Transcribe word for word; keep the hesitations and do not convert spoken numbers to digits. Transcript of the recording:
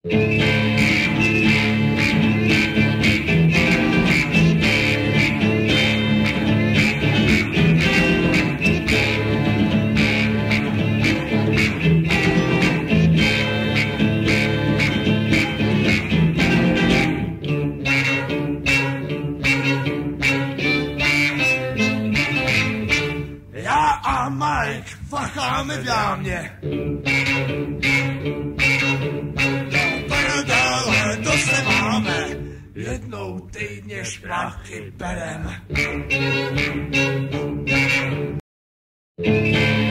A Mike facháme v jámě. Do prdele, to se máme, jednou týdně šprachy berem.